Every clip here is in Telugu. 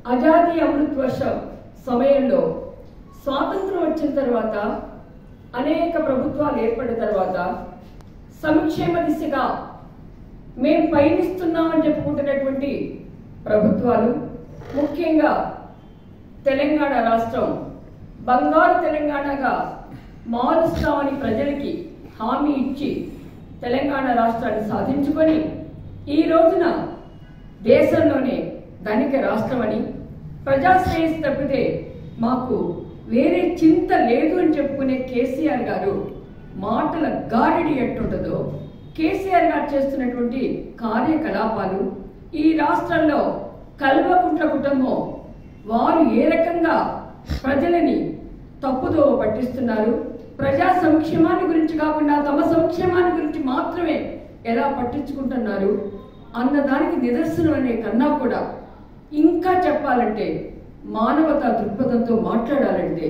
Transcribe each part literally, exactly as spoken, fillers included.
అజాదీ అమృత్ వర్ష సమయంలో స్వాతంత్రం వచ్చిన తర్వాత అనేక ప్రభుత్వాలు ఏర్పడిన తర్వాత సంక్షేమ దిశగా మేము పయనిస్తున్నామని చెప్పుకుంటున్నటువంటి ప్రభుత్వాలు, ముఖ్యంగా తెలంగాణ రాష్ట్రం బంగారు తెలంగాణగా మారుస్తామని ప్రజలకి హామీ ఇచ్చి తెలంగాణ రాష్ట్రాన్ని సాధించుకొని ఈ రోజున దేశంలోనే ధనిక రాష్ట్రమని, ప్రజాశ్రేయస్ తప్పితే మాకు వేరే చింత లేదు అని చెప్పుకునే కేసీఆర్ గారు మాటల గారడి ఎట్టుంటుందో, కేసీఆర్ గారు చేస్తున్నటువంటి కార్యకలాపాలు ఈ రాష్ట్రంలో కల్వకుంట్ల కుటుంబం వారు ఏ రకంగా ప్రజలని తప్పుదో పట్టిస్తున్నారు, ప్రజా సంక్షేమాన్ని గురించి కాకుండా తమ సంక్షేమాన్ని గురించి మాత్రమే ఎలా పట్టించుకుంటున్నారు అన్నదానికి నిదర్శనం అనే కన్నా కూడా ఇంకా చెప్పాలంటే మానవతా దృక్పథంతో మాట్లాడాలంటే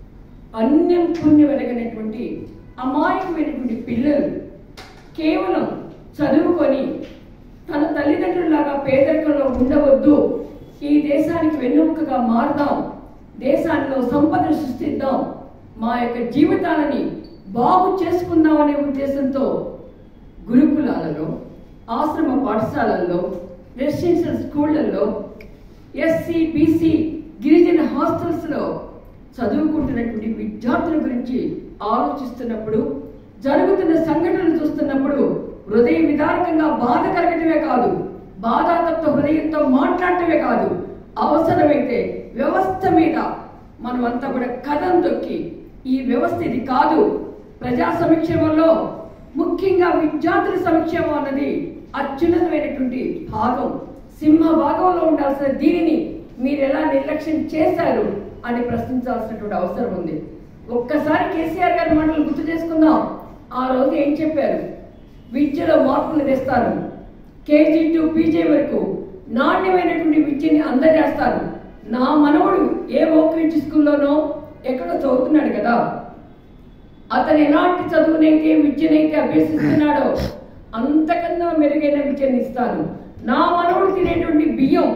అన్యం పుణ్యం వెలగనటువంటి అమాయకమైనటువంటి పిల్లలు కేవలం చదువుకొని తన తల్లిదండ్రులాగా పేదరికంలో ఉండవద్దు, ఈ దేశానికి వెన్నెముకగా మారుదాం, దేశాల్లో సంపదను సృష్టిద్దాం, మా యొక్క జీవితాలని బాగు చేసుకుందాం అనే ఉద్దేశంతో గురుకులాలలో, ఆశ్రమ పాఠశాలల్లో, రెసిడెన్షియల్ స్కూళ్లలో, ఎస్సీ బీసీ గిరిజన హాస్టల్స్లో చదువుకుంటున్నటువంటి విద్యార్థుల గురించి ఆలోచిస్తున్నప్పుడు, జరుగుతున్న సంఘటనలు చూస్తున్నప్పుడు హృదయ విదారకంగా బాధ కలగటమే కాదు, బాధాతత్వ హృదయంతో మాట్లాడటమే కాదు, అవసరమైతే వ్యవస్థ మీద మనమంతా కూడా కథం తొక్కి ఈ వ్యవస్థ ఇది కాదు, ప్రజా సంక్షేమంలో ముఖ్యంగా విద్యార్థుల సంక్షేమం అన్నది అత్యున్నతమైనటువంటి భాగం, సింహ భాగంలో ఉండాల్సిన దీనిని మీరు ఎలా నిర్లక్ష్యం చేశారు అని ప్రశ్నించాల్సినటువంటి అవసరం ఉంది. ఒక్కసారి కేసీఆర్ గారి మాటలు గుర్తు చేసుకుందాం. ఆ రోజు ఏం చెప్పారు? విద్యలో మార్పులు తెస్తారు, కేజీ టు పీజీ వరకు నాణ్యమైనటువంటి విద్యని అందజేస్తారు. నా మనవడు ఏ ఓక్రిడ్జ్ స్కూల్లోనో ఎక్కడో చదువుతున్నాడు కదా, అతను ఎలాంటి చదువునైతే విద్యనైతే అభ్యసిస్తున్నాడో అంతకన్నా మెరుగైన విద్యను ఇస్తాను. నా మనవడు తినేటువంటి బియ్యం,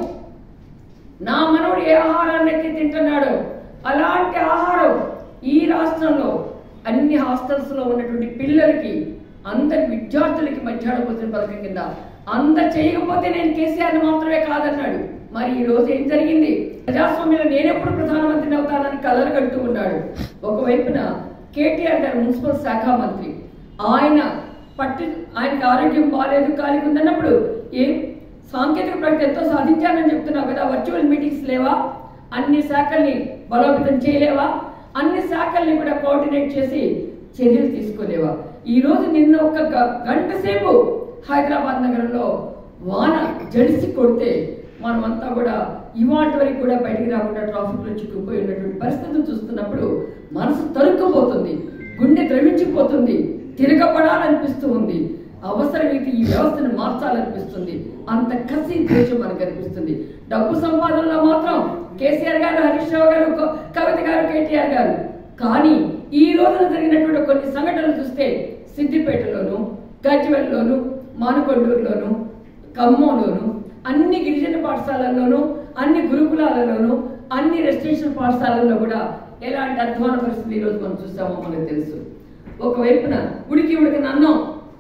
నా మనవడు ఏ ఆహారాన్ని అయితే తింటున్నాడో అలాంటి ఆహారం ఈ రాష్ట్రంలో అన్ని హాస్టల్స్ లో ఉన్నటువంటి పిల్లలకి, అందరి విద్యార్థులకి మధ్యాహ్న భోజన పథకం కింద అంత చేయకపోతే నేను కేసీఆర్ని మాత్రమే కాదన్నాడు. మరి ఈ రోజు ఏం జరిగింది? ప్రజాస్వామ్యంలో నేనెప్పుడు ప్రధానమంత్రిని అవుతానని కలలు కడుతూ ఉన్నాడు. ఒకవైపున కేటీఆర్ గారు మున్సిపల్ శాఖ మంత్రి, ఆయన పట్టి ఆయనకి ఆరోగ్యం బాగాలేదు, ఖాళీగా ఉందన్నప్పుడు ఏం సాంకేతిక ప్రగతి ఎంతో సాధించానని చెప్తున్నావు కదా, వర్చువల్ మీటింగ్స్ లేవా? అన్ని శాఖల్ని బలోపేతం చేయలేవా? అన్ని శాఖల్ని కూడా కోఆర్డినేట్ చేసి చర్యలు తీసుకోలేవా? ఈ రోజు నిన్న ఒక గంట సేపు హైదరాబాద్ నగరంలో వాన జడిసి కొడితే మనమంతా కూడా ఇవాటి వరకు కూడా బయటికి రాకుండా ట్రాఫిక్ లో చిక్కుపోయి ఉన్నటువంటి పరిస్థితులు చూస్తున్నప్పుడు మనసు తరుక్కుపోతుంది, గుండె ద్రవించిపోతుంది, తిరగబడాలనిపిస్తూ ఉంది. అవసరమైతే ఈ వ్యవస్థను మార్చాలనిపిస్తుంది. అంత కసి దేశం మనకు అనిపిస్తుంది. డబ్బు సంపాదనలో మాత్రం కేసీఆర్ గారు, హరీష్ రావు గారు, కవిత గారు, కేటీఆర్ గారు. కానీ ఈ రోజున జరిగినటువంటి కొన్ని సంఘటనలు చూస్తే సిద్దిపేటలోను, గజ్వెల్లోను, మానుకొండూరులోను, ఖమ్మంలోను, అన్ని గిరిజన పాఠశాలల్లోనూ, అన్ని గురుకులాలలోనూ, అన్ని రెసిడెన్షియల్ పాఠశాలల్లో కూడా ఎలాంటి అధ్వాన పరిస్థితి ఈ రోజు మనం చూసామో మనకు తెలుసు. ఒకవైపున ఉడికి ఉడికిన అన్నం,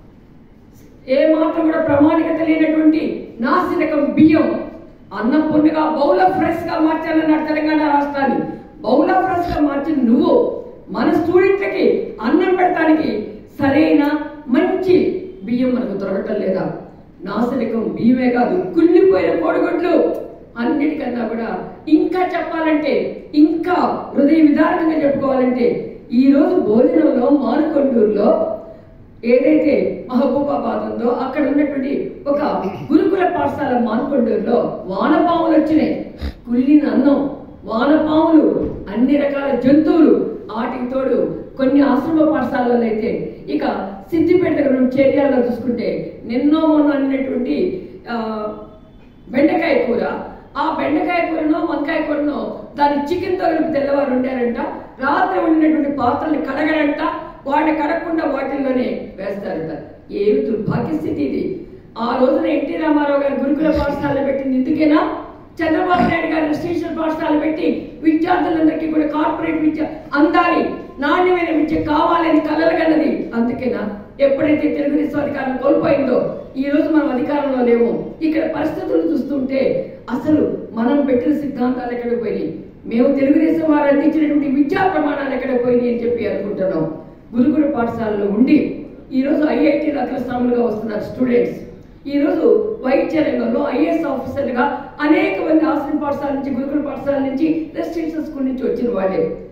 ఏ మాత్రం కూడా ప్రామాణికత లేనటువంటి నాసిరకం బియ్యం అన్నం పొన్నుగా బౌల్ ఆఫ్ రైస్ గా మార్చాలన్నాడు తెలంగాణ రాష్ట్రాన్ని. బౌల్ ఆఫ్ రైస్ గా మార్చిన నువ్వు మన స్టూడెంట్లకి అన్నం పెడతానికి సరైన మంచి బియ్యం మనకు దొరకటం లేదా? నాసిరకం బియ్యమే కాదు, కుళ్ళిపోయిన కోడిగుడ్లు, అన్నిటికన్నా కూడా ఇంకా చెప్పాలంటే, ఇంకా హృదయ విదారకంగా చెప్పుకోవాలంటే, ఈ రోజు భోజనంలో మానుకొండూరులో ఏదైతే మహబూబాబాద్ ఉందో అక్కడ ఉన్నటువంటి ఒక గురుకుల పాఠశాల మానుకొండూరులో వానపాములు వచ్చినాయి. కుళ్ళిన అన్నం, వానపాములు, అన్ని రకాల జంతువులు, వాటికి తోడు కొన్ని ఆశ్రమ పాఠశాలలో అయితే, ఇక సిద్దిపేట దగ్గర చేర్యాలలో చూసుకుంటే నిన్నో మొన్న అన్నటువంటి ఆ బెండకాయ కూర, ఆ బెండకాయ కూరనో వంకాయ కూరనో దాని చికెన్ తో కలిపి తెల్లవారు వండారంట. రాత్రి వండినటువంటి పాత్రల్ని కడగడంట, వాటిని కడగకుండా వాటిల్లోనే వేస్తారంట. ఏమి దుర్భాగ్య స్థితి ఇది! ఆ రోజున ఎన్టీ రామారావు గారు గురుకుల పాఠశాలలో పెట్టింది ఇందుకేనా? చంద్రబాబు నాయుడు గారు రెసిడెన్షియల్ పాఠశాలలు పెట్టి విద్యార్థులందరికీ కూడా కార్పొరేట్ విద్య అందాలి, నాణ్యమైన విద్య కావాలని కలలుగన్నది అందుకేనా? ఎప్పుడైతే తెలుగుదేశం అధికారం కోల్పోయిందో ఈ రోజు మనం అధికారంలో లేము. ఇక్కడ పరిస్థితులు చూస్తుంటే అసలు మనం పెట్టిన సిద్ధాంతాలు ఎక్కడికి పోయినాయి, మేము తెలుగుదేశం వారు అందించినటువంటి విద్యా ప్రమాణాలు ఎక్కడికి పోయినాయి అని చెప్పి అనుకుంటున్నాం. గురుకుల పాఠశాలలో ఉండి ఈరోజు ఐఐటీలో అగ్రస్థానంగా వస్తున్నారు స్టూడెంట్స్. ఈరోజు వైద్య రంగంలో ఐఏఎస్ ఆఫీసర్లుగా అనేక మంది ఆశ్రమ పాఠశాల నుంచి, గురుకుల పాఠశాల నుంచి, రెసిడెన్షియల్ స్కూల్ నుంచి వచ్చిన వాళ్ళే.